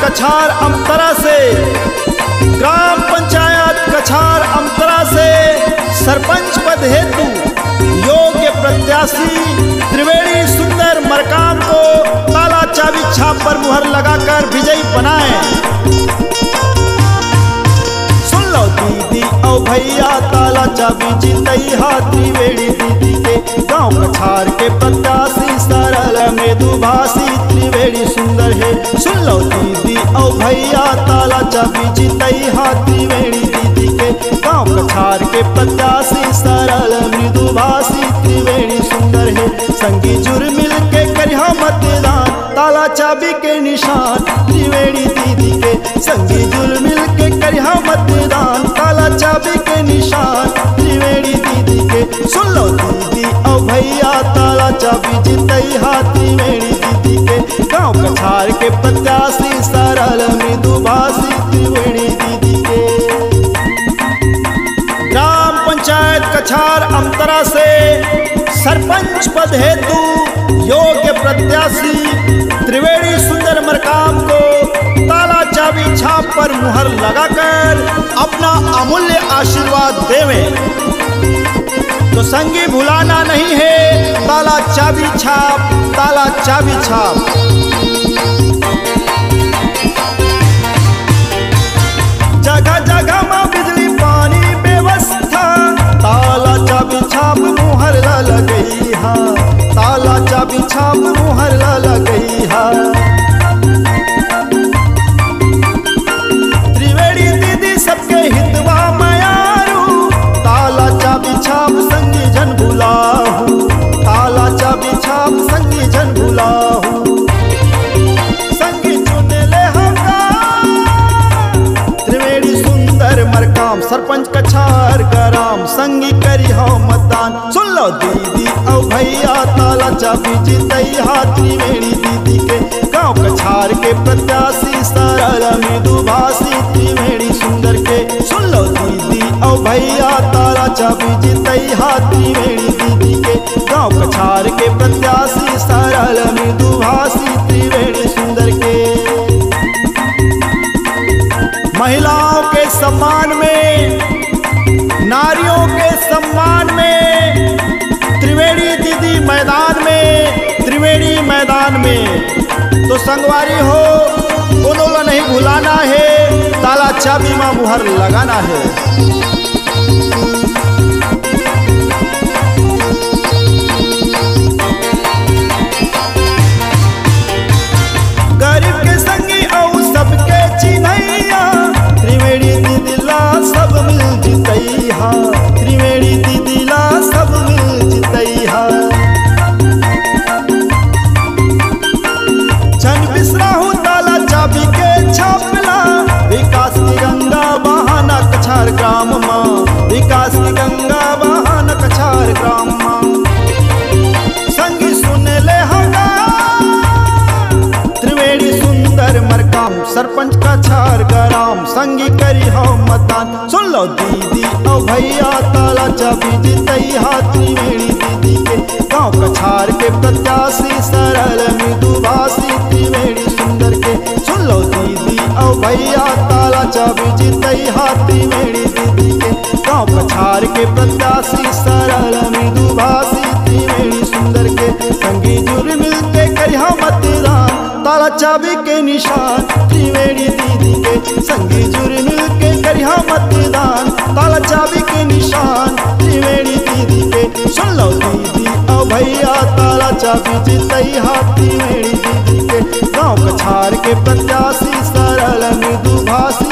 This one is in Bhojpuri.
कछार अमतरा से, ग्राम पंचायत कछार अमतरा से सरपंच पद हेतु योग्य प्रत्याशी त्रिवेणी सुंदर मरकाम को ताला चाबी छाप पर मुहर लगाकर विजयी बनाएं। सुन लो दीदी औ भैया, ताला चाबी जीतई हा त्रिवेणी दीदी के। गांव कछार के प्रत्याशी सरल मृदुभाषी त्रिवेणी सुंदर है। सुन लो दीदी औ भैया, ताला चाबी जीतई हा त्रिवेणी दीदी के। गांव कछार के प्रत्याशी सरल मृदुभाषी त्रिवेणी सुंदर है। संगी जुर मिल के करिहा मतदान, ताला चाबी के निशान त्रिवेणी दीदी के। संगी जुर मिल के करिहा मतदान, ताला चाबी के निशान त्रिवेणी दीदी के। सुन लो दीदी औ भैया, ताला चाबी जीतई हा त्रिवेणी दीदी के। गांव कछार के प्रत्याशी सरल मृदुभाषी त्रिवेणी दीदी के। ग्राम पंचायत कछार अमतरा से सरपंच पद हेतु योग्य प्रत्याशी त्रिवेणी सुंदर मरकाम को ताला चाबी छाप पर मुहर लगाकर अपना अमूल्य आशीर्वाद देवें। तो संगी भुलाना नहीं है, ताला चाबी छाप, ताला चाबी छाप। जगह जगह में बिजली पानी व्यवस्था, ताला चाबी छाप मुहर लगई हा, ताला चाबी छाप मुहर लगई हा। त्रिवेणी दीदी सबके हितवा मयारू, ताला चाबी छाप संगी जन भुलाहू, ताला चाबी छाप संगी जन भुलाहू। संगी चुन ले त्रिवेणी सुंदर मरकाम सरपंच कछार ग्राम, संगी करी हो मतदान। सुन लो दीदी औ भैया, ताला चाबी जीतई हा त्रिवेणी दीदी के। गांव कछार के प्रत्याशी सरल मृदुभाषी त्रिवेणी सुंदर के। सुन लो दीदी औ भैया, ताला चाबी जीतई हा त्रिवेणी दीदी के। गांव कछार के प्रत्याशी सरल मृदुभाषी त्रिवेणी सुंदर के। महिलाओं के सम्मान में, नारियों के सम्मान में त्रिवेणी दीदी मैदान में, त्रिवेणी मैदान में। तो संगवारी हो, दोनों को नहीं भुलाना है, ताला चाबी में मुहर लगाना है। गरीब के संगी औ सबके चिन्हैया, त्रिवेणी दीदी ला सब मिल जितई हा, त्रिवेणी दीदी ला सब मिल जितई हा। जन बिसराहू ताला चाबी के छापला, विकास की गंगा बहाना कछार ग्राम मां, विकास की गंगा बहाना कछार ग्राम मां। संगी सुन ले हगा त्रिवेणी सुंदर मरकाम सरपंच कछार ग्राम, संगी करी हो मतदान। सुन लो दीदी औ भैया, ताला चाबी जीतई हा त्रिवेणी दीदी के। गांव कछार के प्रत्याशी सरल मृदुभाषी त्रिवेणी सुंदर के। सुन लो दीदी औ भैया, ताला चाबी जीतई हा त्रिवेणी दीदी के। गांव कछार के प्रत्याशी सरल मृदुभाषी त्रिवेणी सुंदर के। संगी जुर मिलके करिहा मतदान, ताला चाबी के निशान त्रिवेणी दीदी के। संगी जुर मिलके करिहा मतदान, ताला चाबी के निशान त्रिवेणी दीदी के। सुन लो दीदी औ भैया, ताला चाबी जीतई हा त्रिवेणी दीदी के। गांव कछार के प्रत्याशी सरल मृदुभाषी